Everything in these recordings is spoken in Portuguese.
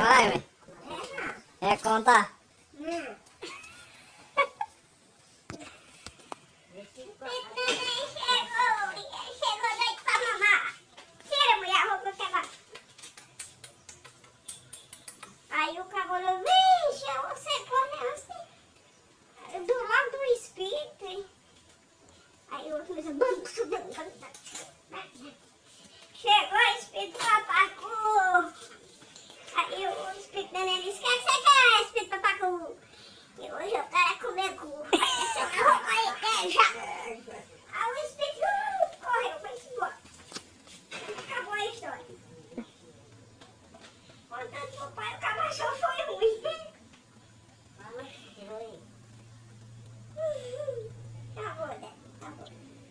Vai, velho. É contar? Chegou doido pra mamar. Tira, mulher, a roupa que ela... Aí o cabelo, vixe, você come assim, do lado do espírito, hein? Aí o outro diz, chegou o espírito papacu. Aí o espírito da neném disse, o que você quer, espírito papacu? E hoje eu quero comer cu. Essa é uma roupa aí, já. Aí o espírito correu, foi embora. Acabou a história. Contando pro pai, o cabação foi ruim. Acabou, né? Acabou.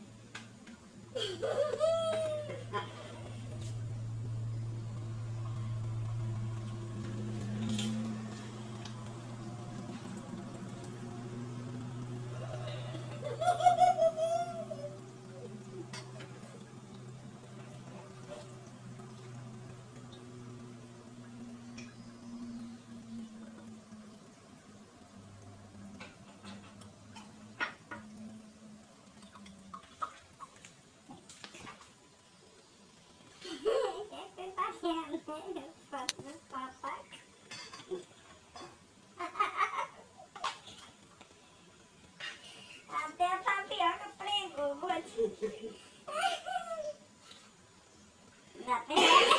Até a tapioca pregou, moço. Dá pega.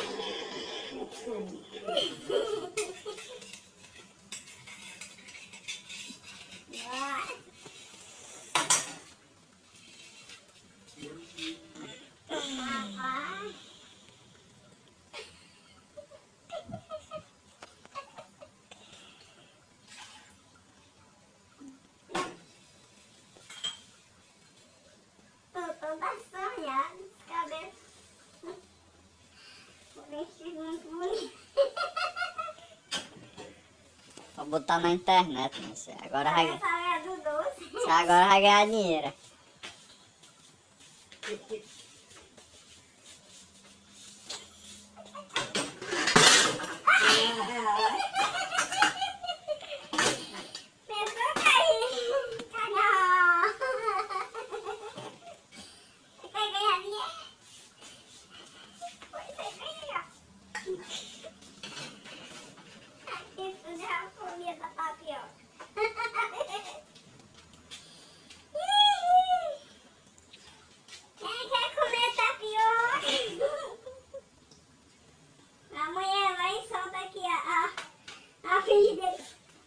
Toda sonhada, esse cabelo. O vestido muito bonito. Vou botar na internet, né? Agora vai, Essa é do doce. agora vai ganhar dinheiro. Pensou cair. Canal. Você quer ganhar dinheiro? Pois é, ganha. Aqui tudo é a comida da tapioca. Quem quer comer tapioca? Amanhã vai e solta aqui a frigideira.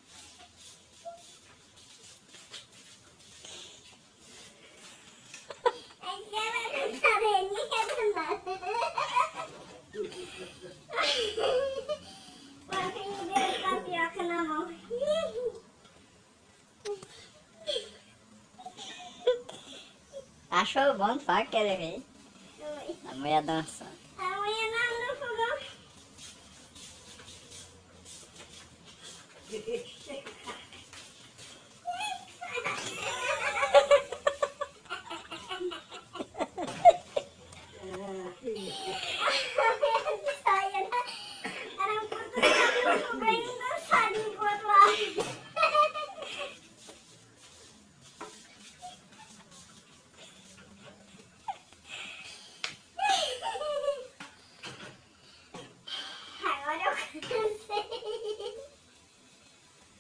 Aquela dançarininha do nada. Com a frigideira de tapioca na mão. Achou bom, vai querer ver? Oi. A mulher dançando. Amanhã nós no fogão. Era um puto no fogão e um dançadinho pro outro lado. Agora eu cansei.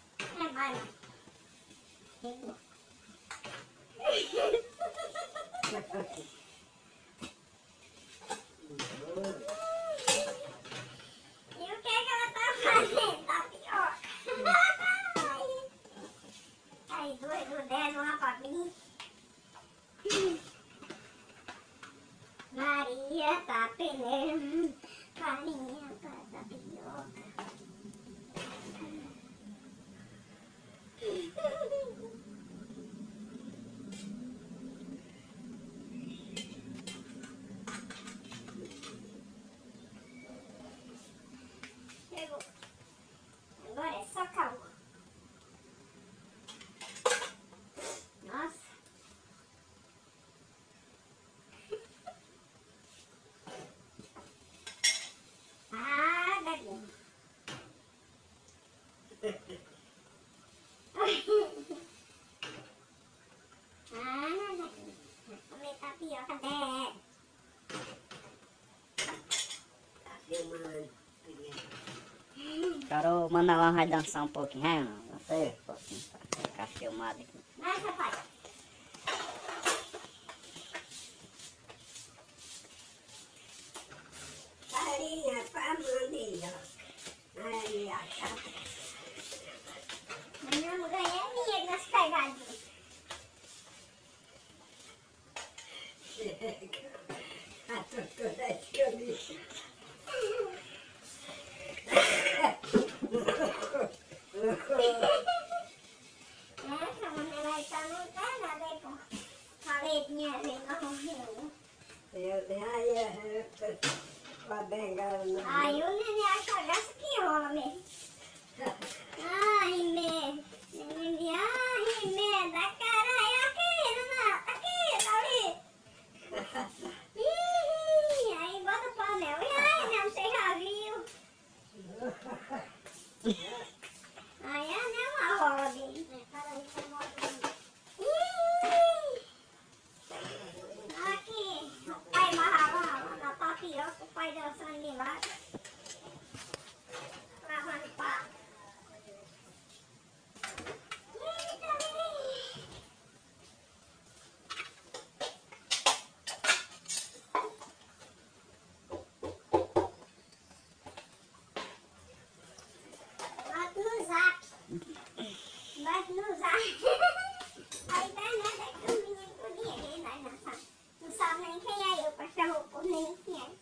Agora o Manelão vai dançar um pouquinho, né? Dançar um pouquinho pra ficar filmado aqui. Dança, pai. Farinha pra mandioca. Aí, a chapa. A minha mulher é minha nas pegadinhas. A doutora é escamisa. Essa mulher aí tá não tá nada aí, pô. Falei que minha vez não morreu. Aí, com a bengala no Aí o neném acha graça que rola mesmo. Ai, Mê. Neném, ai, Mê, dá caralho. Aqui, não, aqui, tá ali. Ih, aí bota o panel. E aí, não, você já viu? Aí é uma rola dele. Ih, aqui, o pai amarrava na tapioca, o pai dançando de lado. Lavando pato. Eita, menino. Bate no zap. Bate no zap. A internet é que os meninos podiam ir, nós não sabe nem quem é eu, pra chamar por nem quem é.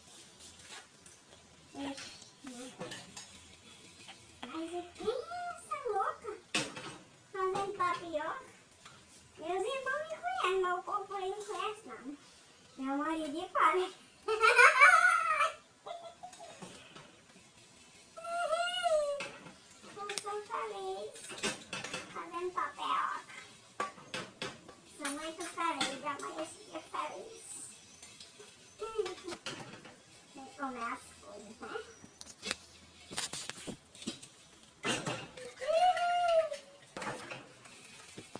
Mas quem é essa louca fazendo tapioca? Meus irmãos me conhecem, mas o povo aí não conhece não. Meu marido de palha. Eu sou feliz fazendo tapioca. Sou muito feliz, amanheci feliz. Tem que comer as coisas, né?